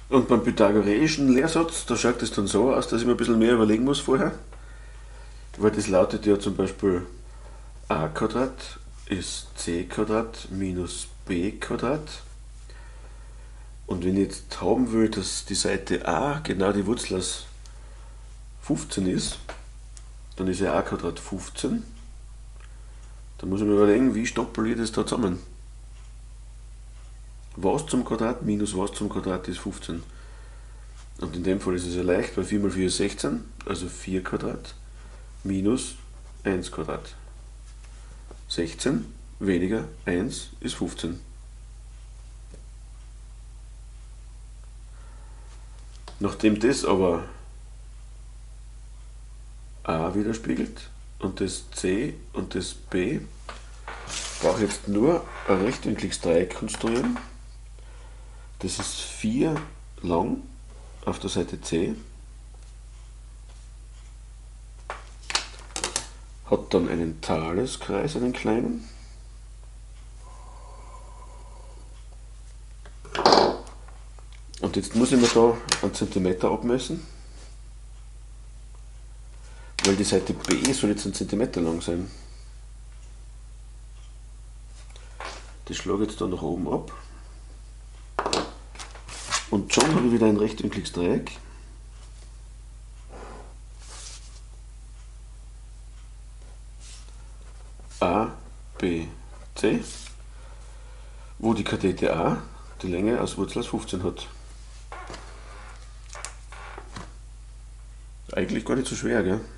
Und beim pythagoreischen Lehrsatz, da schaut es dann so aus, dass ich mir ein bisschen mehr überlegen muss vorher. Weil das lautet ja zum Beispiel a Quadrat ist c Quadrat minus b Quadrat. Und wenn ich jetzt haben will, dass die Seite a genau die Wurzel aus 15 ist, dann ist ja a Quadrat 15. Dann muss ich mir überlegen, wie stoppel ich das da zusammen. Was zum Quadrat minus was zum Quadrat ist 15. Und in dem Fall ist es ja leicht, weil 4 mal 4 ist 16, also 4 Quadrat minus 1 Quadrat. 16 weniger 1 ist 15. Nachdem das aber a widerspiegelt und das c und das b, brauche ich jetzt nur ein rechtwinkliges Dreieck konstruieren. Das ist 4 lang auf der Seite C, hat dann einen Thaleskreis, einen kleinen. Und jetzt muss ich mir da einen Zentimeter abmessen, weil die Seite B soll jetzt einen Zentimeter lang sein. Das schlage ich jetzt da nach oben ab. Und schon habe ich wieder ein rechtwinkliges Dreieck. A, B, C, wo die Kathete A die Länge aus Wurzel aus 15 hat. Eigentlich gar nicht so schwer, gell?